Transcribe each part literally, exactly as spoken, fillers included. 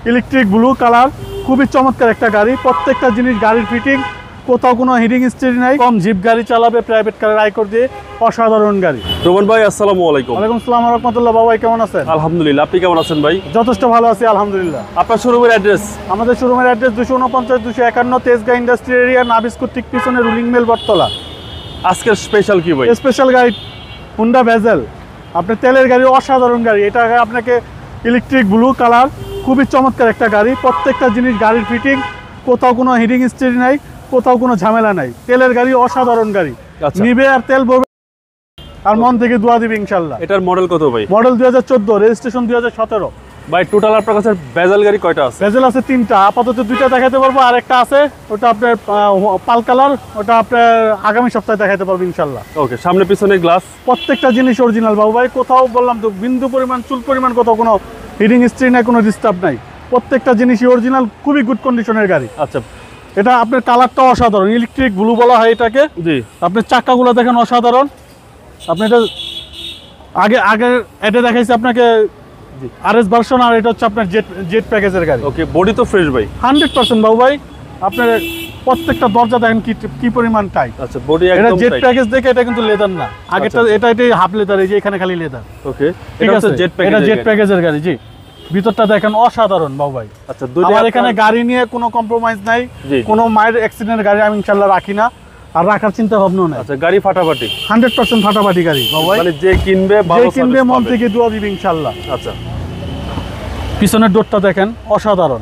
Electric blue colour, খুবই চমৎকার একটা গাড়ি। প্রত্যেকটা জিনিস গাড়ির ফিটিং, কোথাও কোনো হিডিং স্টিল নাই। কম জিপ গাড়ি চালাবে, প্রাইভেট কারের আইকর দিয়ে, অসাধারণ গাড়ি। রোমান ভাই আসসালামু আলাইকুম। ওয়ালাইকুম আসসালাম ওয়া রাহমাতুল্লাহ। বাবা কেমন আছেন? আলহামদুলিল্লাহ, আপনি কেমন আছেন ভাই? যথেষ্ট ভালো আছি আলহামদুলিল্লাহ। আপনার শোরুমের অ্যাড্রেস? আমাদের শোরুমের অ্যাড্রেস দুশো উনপঞ্চাশ দুশো একান্ন তেজগাঁ ইন্ডাস্ট্রি এরিয়া, নাবিস্কুর ঠিক পিছনে রুলিং মিল বটতলা। আজকের স্পেশাল কি ভাই? স্পেশাল গাড়ি হুন্ডা ভেজেল, আপনার তেলের গাড়ি, অসাধারণ গাড়ি। এটা আপনাকে ইলেকট্রিক ব্লু কালার, খুবই চমৎকার একটা গাড়ি। প্রত্যেকটা জিনিস গাড়ির ফিটিং, কোথাও কোনো হিডিং স্টিল নাই, কোথাও কোনো ঝামেলা নাই। তেলের গাড়ি, অসাধারণ গাড়ি। নিবে আর তেল ভরবে আর মন থেকে দোয়া দিবে ইনশাল্লাহ। এটার মডেল কত ভাই? মডেল দুই হাজার চোদ্দ, রেজিস্ট্রেশন দুই হাজার সতেরো। ভাই টোটাল আপনার কাছে ভেজেল গাড়ি কয়টা আছে? ভেজেল আছে তিনটা, আপাতত দুইটা দেখাতে পারবো, আর একটা আছে ওটা আপনার পাল কালার, ওটা আপনার আগামী সপ্তাহে দেখাতে পারবো ইনশাল্লাহ। ওকে, সামনে পিছনে গ্লাস, প্রত্যেকটা জিনিস অরিজিনাল বাবু ভাই। কোথাও বললাম তো বিন্দু পরিমাণ, চুল পরিমাণ কোথাও কোনো হিডিং স্ট্রি নাই, কোনো ডিস্টার্ব নাই। প্রত্যেকটা জিনিসই অরিজিনাল, খুবই গুড কন্ডিশনের গাড়ি। আচ্ছা, এটা আপনার কালারটা অসাধারণ, ইলেকট্রিক ব্লু বলা হয় এটাকে। জি, আপনার চাকাগুলো দেখেন অসাধারণ। আপনি এটা আগে আগে এটা দেখাইছি আপনাকে আরএস ভার্সন, আর এটা হচ্ছে আপনার জেট জেট প্যাকেজের গাড়ি। ওকে, বডি তো ফ্রেশ ভাই? হান্ড্রেড পার্সেন্ট বাবু ভাই। আপনার প্রত্যেকটা দরজা দেখেন কি কি পরিমাণ টাইট। আচ্ছা, বডি এটা একদম জেট টাইট। প্যাকেজ দেখে এটা কিন্তু লেদার না, আগেটা এটা এটাই হাফ লেদার, এই যে এখানে খালি লেদার। ওকে, ঠিক এটা আছে, হচ্ছে জেট প্যাকেজ। এটা জেট প্যাকেজের গাড়ি। জি, ভিতরটা দেখেন অসাধারণ বাবু ভাই। আচ্ছা, দুইটা আমার এখানে গাড়ি নিয়ে কোনো কম্প্রোমাইজ নাই, কোনো মায়ের অ্যাক্সিডেন্ট গাড়ি আমি ইনশাআল্লাহ রাখি না, আর রাখার চিন্তা ভাবনাও নাই। আচ্ছা, গাড়ি ফাটাফাটি হান্ড্রেড পার্সেন্ট ফাটাফাটি গাড়ি বাবু ভাই। মানে যে কিনবে যে ভালো কিনবে সার্ভিস মন পাবে। থেকে দোয়া দিবে ইনশাআল্লাহ। আচ্ছা, পিছনের ডোরটা দেখেন অসাধারণ।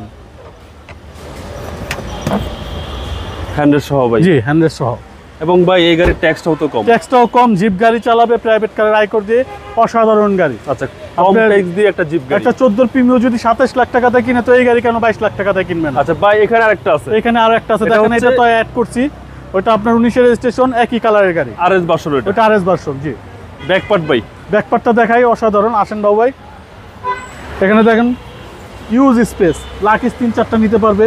হ্যান্ডেল সহ ভাই? জি, হ্যান্ডেল সহ। এবং ভাই এই গাড়ির ট্যাক্সটাও তো কম? ট্যাক্সটাও কম, জিপ গাড়ি চালাবে, প্রাইভেট কারের আইকর দিয়ে, অসাধারণ গাড়ি। আচ্ছা, কম ট্যাক্স দিয়ে একটা জিপ গাড়ি। একটা চোদ্দ প্রিমিয়াম যদি সাতাশ লাখ টাকাতে কিনে, তো এই গাড়ি কেন বাইশ লাখ টাকাতে কিনবেন? আচ্ছা ভাই, এখানে আরেকটা আছে। এখানে আর একটা আছে দেখেন, এটা তো অ্যাড করছি। ওটা আপনার উনিশের রেজিস্ট্রেশন, একই কালারের গাড়ি, আরএস ভার্সন। এটা ওটা আরএস ভার্সন। জি, ব্যাক পার্ট ভাই? ব্যাকপার্টটা দেখাই, অসাধারণ। আসেন বাবু ভাই, এখানে দেখেন ইউজ স্পেস, লাকিস তিন চারটা নিতে পারবে।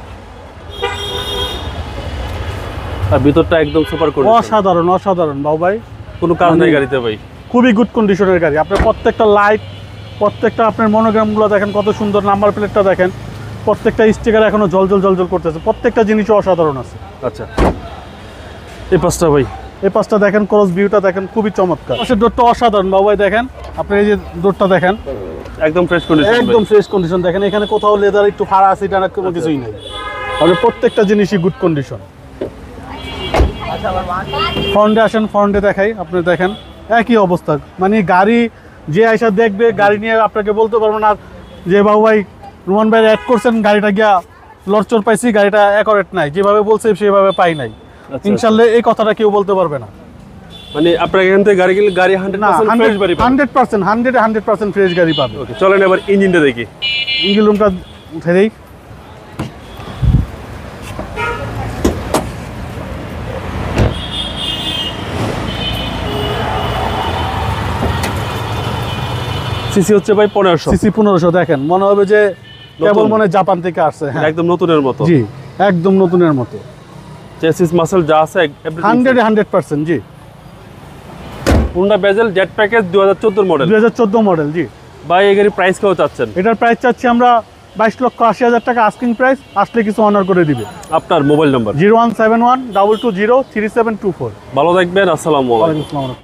আর ভিতরটা একদম সুপার কন্ডিশন, অসাধারণ অসাধারণ বাবু ভাই। কোনো কাজ নাই গাড়িতে ভাই, খুবই গুড কন্ডিশনের গাড়ি। আপনার প্রত্যেকটা লাইট, প্রত্যেকটা আপনার মনোগ্রামগুলো দেখেন কত সুন্দর, নাম্বার প্লেটটা দেখেন, প্রত্যেকটা স্টিকার এখনো জলজল জলজল করতেছে, প্রত্যেকটা জিনিসও অসাধারণ আছে। আচ্ছা, এই পাঁচটা ভাই? এই পাশটা দেখেন, ক্রস ভিউটা দেখেন, খুবই চমৎকার। পাশের ডোরটা অসাধারণ বাবু ভাই, দেখেন আপনি এই যে ডোরটা দেখেন, একদম ফ্রেশ কন্ডিশন, একদম ফ্রেশ কন্ডিশন। দেখেন এখানে কোথাও লেদার একটু ফাড়া আছে, এটা কোনো কিছুই নাই। আর প্রত্যেকটা জিনিসই গুড কন্ডিশন। ফ্রন্টে আসেন, ফ্রন্টে দেখাই, আপনি দেখেন একই অবস্থা। মানে গাড়ি যে আইসা দেখবে, গাড়ি নিয়ে আপনাকে বলতে পারবো না যে বাবু ভাই রোমান ভাই অ্যাড করছেন, গাড়িটা গিয়া লরচর পাইছি, গাড়িটা অ্যাকোরেট নাই, যেভাবে বলছে সেভাবে পাই নাই। ইনশাল্লাহ এই কথাটা কেউ বলতে পারবে না। মানে আপনার এখান থেকে গাড়ি কিনলে গাড়ি হান্ড্রেড পার্সেন্ট ফ্রেশ গাড়ি পাবেন? Hundred percent hundred hundred percent fresh গাড়ি পাবে। ওকে, চলেন এবার ইঞ্জিনটা দেখি। ইঞ্জিন রুমটা উঠে দেই। সিসি হচ্ছে ভাই পনেরোশো। সিসি পনেরোশো। দেখেন মনে হবে যে কেবল মনে হয় জাপান থেকে আসছে। হ্যাঁ, একদম নতুনের মতো। জি, একদম নতুনের মতো। চেসিস মাসল যা আছে হান্ড্রেড হান্ড্রেড পার্সেন্ট। জি, হুন্ডা ভেজেল জেট প্যাকেজ দুই হাজার চোদ্দ মডেল। দুই হাজার চোদ্দ মডেল। জি ভাই, এই গাড়ির প্রাইস কেউ চাচ্ছেন? এটার প্রাইস চাচ্ছি আমরা বাইশ লক্ষ আশি হাজার টাকা আস্কিং প্রাইস, আসলে কিছু অনার করে দিবে। আপনার mobile number? Zero one seven one double two zero three seven two four. ভালো থাকবেন, আসসালামু আলাইকুম। ওয়ালাইকুম আসসালাম।